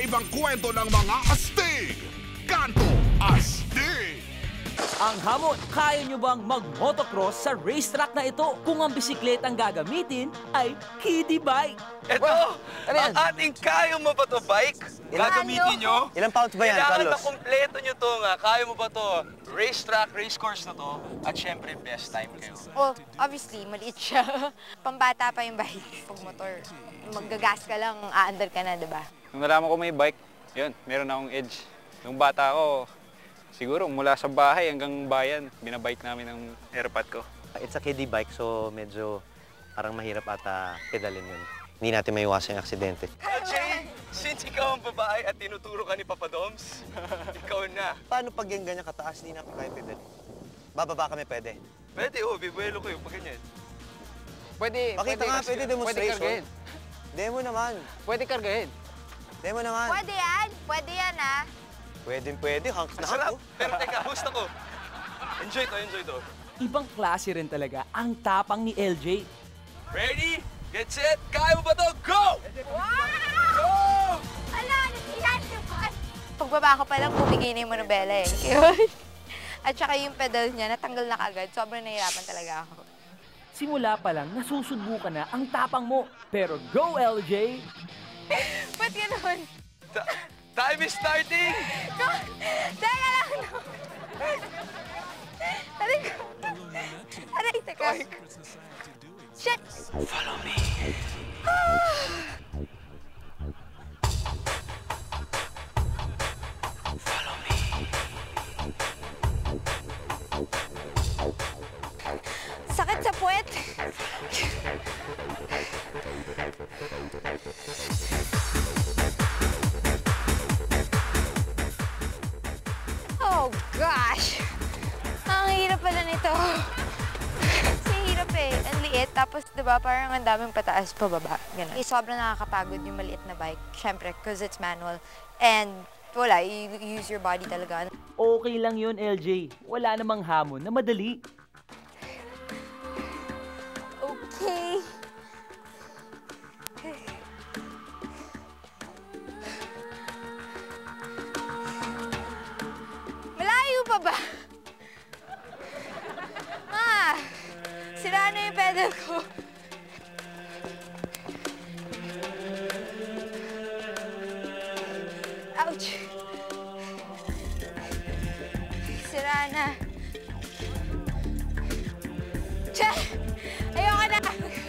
kakaibang kwento ng mga astig. Kanto Astig! Ang hamon, kaya nyo bang mag-motocross sa racetrack na ito kung ang bisikletang gagamitin ay kiddie bike? Ito, ang ating kaya mo ba to bike? Gagamitin nyo? Ilang pounds ba yan, Kailangan Carlos? makumpleto nyo to nga. Kaya mo ba to? Racetrack, race course na to. At syempre, best time kayo. Well, obviously, maliit siya. Pambata pa yung bike. Pag motor, maggagas ka lang, aandar ka na, diba? Nung nalaman ko may bike, yun, meron akong edge. Nung bata ako, siguro mula sa bahay hanggang bayan, binabike namin ang airpad ko. It's a kiddie bike, so medyo parang mahirap ata pedalin yun. Hindi natin maiwasan yung aksidente. Jay, since ikaw ang babae at tinuturo ka ni Papa Doms, ikaw na. Paano pag yung ganyan kataas, hindi na kaya pedal? Bababa kami pwede? Pwede, bibuelo kayo pag ganyan. Pwede, Pakita nga, pwede demonstration. kargahin. Demo naman. Pwede kargahin. Demo naman. Pwede yan. Pwede yan, ha? Pwede. Hanks na Sarap. hanks. Pero teka, gusto ko. Enjoy to. Ibang klase rin talaga ang tapang ni LJ. Ready? Get set? Kaya mo ba to? Go! Wow! Go! Ala, nasiyan yung bus! Pagbaba ko pa lang, bumigay na yung manubela eh. Yun. At saka yung pedal niya, natanggal na kagad. Sobrang nahirapan talaga ako. Simula pa lang, nasusubukan na ang tapang mo. Pero go, LJ! Ba't ganun? Time is starting! Teka lang, no? Aray, teka. Shit! Follow me. Follow me. Sakit sa puwet. Oh, gosh! Ang hirap pala nito. Kasi hirap eh. Ang liit. Tapos, diba, parang ang daming pataas pababa. Ganun. Sobrang nakakapagod yung maliit na bike. Siyempre, because it's manual. And, wala, you use your body talaga. Okay lang yun, LJ. Wala namang hamon na madali. Okay. Malayo pa ba? Sira na yung pedal ko. Ouch! Sira na. Tsa! Ayoko na!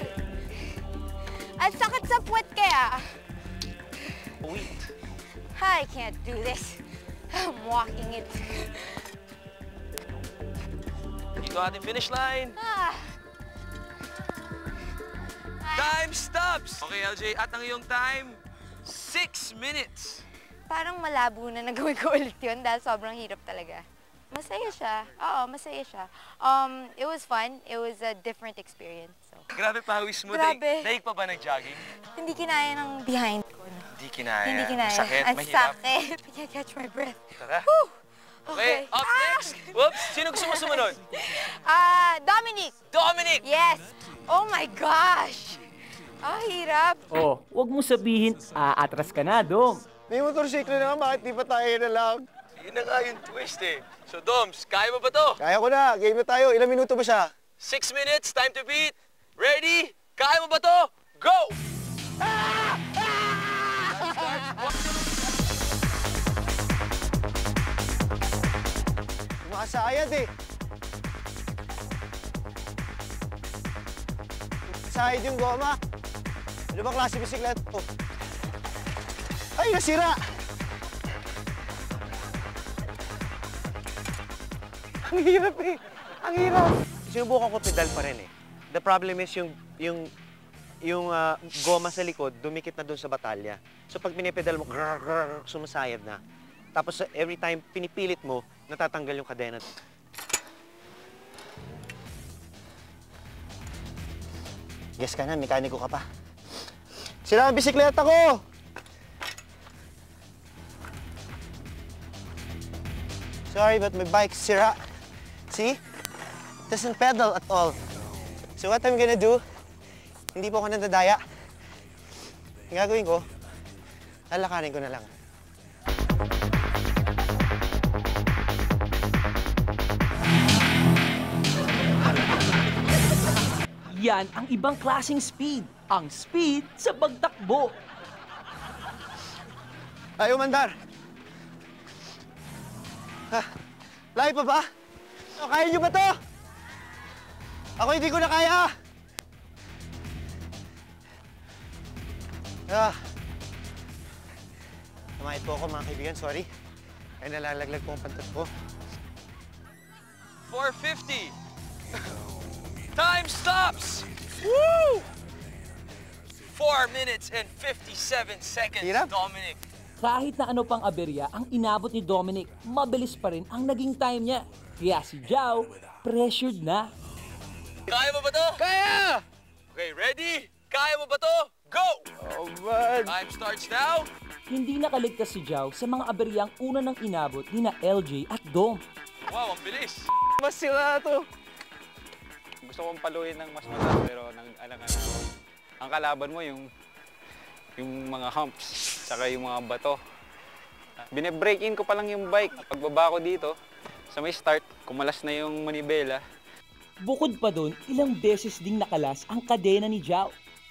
Ang sakit sa puwet kaya. Wait. I can't do this. I'm walking it. Dito ating finish line. Ah. Time stops! Okay, LJ, at ang iyong time, 6 minutes. Parang malabo na nagawin ko ulit yun dahil sobrang hirap talaga. Masaya siya. Oo, masaya siya. It was fun. It was a different experience. So. Grabe pawis mo. Grabe. Daig pa ba nag-jogging? Hindi kinaya ng behind ko. No? Hindi kinaya. Hindi kinaya. Sakit, Ang mahirap. sakit. I can't catch my breath. Tara. Whew! Okay, up next. Whoops, sino gusto mo sumunod? Dominic! Dominic! Yes! Oh my gosh! Hirap. Oh, wag mo sabihin, aatras ka na, Dom. May motorsiklo naman, bakit di pa tayo na lang? Yun na nga yung twist eh. So, Doms, kaya mo ba to? Kaya ko na, game na tayo. Ilang minuto ba siya? 6 minutes, time to beat. Ready? Kaya mo ba to? Go! Makasayad eh. Sayad yung goma. Ano ba klase bisikleta to? Ay, nasira! Ang hirap eh. Ang hirap. Sinubukan ko pedal pa rin eh. The problem is yung goma sa likod, dumikit na dun sa batalya. So pag pinipedal mo, grrr, grrr, sumasayad na. Tapos every time pinipilit mo, natatanggal yung kadena. Yes ka na, mekaniko ka pa. Sira ang bisikleta ko! Sorry, but my bike's sira. See? It doesn't pedal at all. So what I'm gonna do, hindi po ako nandadaya. Ang gagawin ko, lalakarin ko na lang. Yan ang ibang klaseng speed. Ang speed sa pagtakbo. Ay, umandar! Ha? Layo pa ba? O, kaya niyo ba to? Ako hindi ko na kaya! Namahit po ako mga kaibigan, sorry. Ay nalalaglag po ang pantat ko. 4:50. Time stops! Woo! 4 minutes and 57 seconds, Hirap. Dominic. Kahit na ano pang aberya ang inabot ni Dominic, mabilis pa rin ang naging time niya. Kaya si Jao, pressured na. Kaya mo ba to? Kaya! Okay, ready? Kaya mo ba to? Go! Oh, man! Time starts now. Hindi nakaligtas si Jao sa mga aberyang una nang inabot ni na LJ at Dom. Wow, ang bilis. Mas sila to! Gusto kong paluin ng mas mataas pero alangan ako. Ang kalaban mo yung mga humps, saka yung mga bato. Bine-break in ko pa lang yung bike. Pagbaba ko dito, sa may start, kumalas na yung manibela. Bukod pa doon, ilang beses ding nakalas ang kadena ni Jao.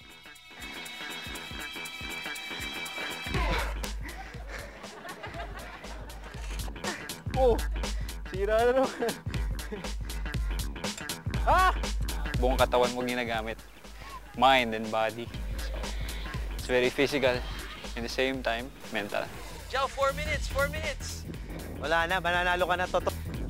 Oh! Sira na naman. Buong katawan mo ginagamit. Mind and body. So, it's very physical. In the same time, mental. Joe, 4 minutes, 4 minutes. Wala na, mananalo ka na, Toto.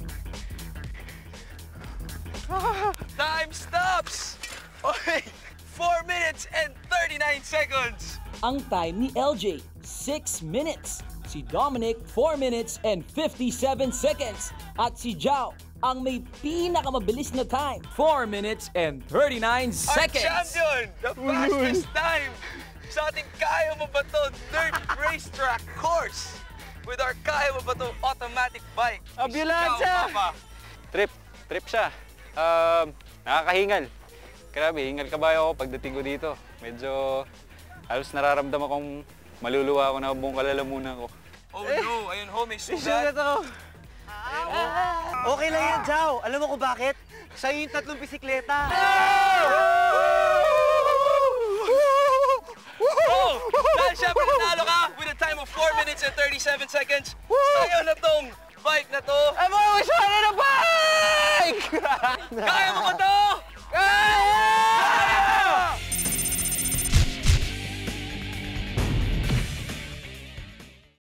Time stops. Okay, 4 minutes and 39 seconds. Ang time ni LJ, 6 minutes. Si Dominic, 4 minutes and 57 seconds. At si Jao, ang may pinakamabilis na time, 4 minutes and 39 Our seconds. champion, the fastest time sa ating Kaya Mo Ba To dirt racetrack course with our Kaya Mo Ba To automatic bike. Ambulansya! Ciao, Papa. Trip siya. Nakakahingal. Grabe, hingal kabayo ako pagdating ko dito. Medyo halos nararamdaman kong maluluwa ako na buong kalalamunan ko. Oh no, ayun ho, may Issue na sugat. to! Okay lang yan, Jao. Alam mo kung bakit? Sa'yo yung 3 bisikleta. Oh! Dahil syempre nanalo ka with a time of 4 minutes and 37 seconds. Sa'yo na tong bike na to. Amo, wish na bike! Kaya mo ba to? Kaya!